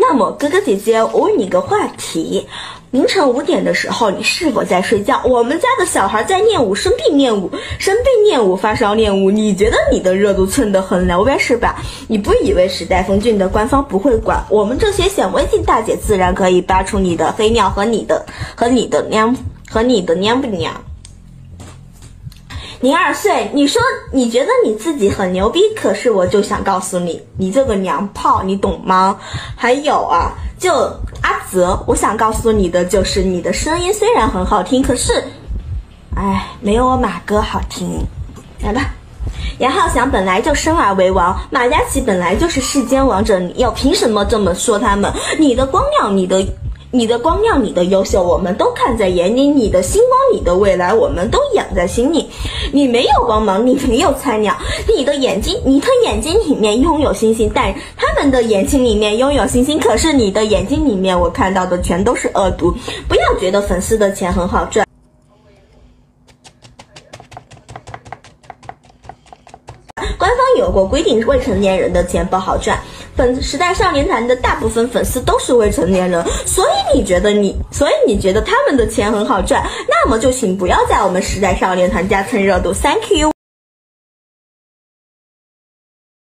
那么哥哥姐姐，我问你个话题。凌晨5点的时候，你是否在睡觉？我们家的小孩在练舞，生病练舞，发烧练舞。你觉得你的热度蹭得很牛呗，是吧？你不以为时代峰峻的官方不会管，我们这些显微镜大姐自然可以扒出你的黑料和你的娘不娘。02岁，你说你觉得你自己很牛逼，可是我就想告诉你，你这个娘炮，你懂吗？还有啊，就阿泽，我想告诉你的就是你的声音虽然很好听，可是，没有我马哥好听。来吧，杨浩翔本来就生而为王，马嘉祺本来就是世间王者，你又凭什么这么说他们？你的光亮，你的光亮，你的优秀，我们都看在眼里；你的星光，你的未来，我们都养在心里。你没有光芒，你没有菜鸟，你的眼睛里面拥有星星，但他们的眼睛里面拥有星星，可是你的眼睛里面我看到的全都是恶毒。不要觉得粉丝的钱很好赚。官方有过规定，未成年人的钱不好赚。时代少年团的大部分粉丝都是未成年人，所以你觉得他们的钱很好赚，那么就请不要在我们时代少年团家蹭热度 ，Thank you。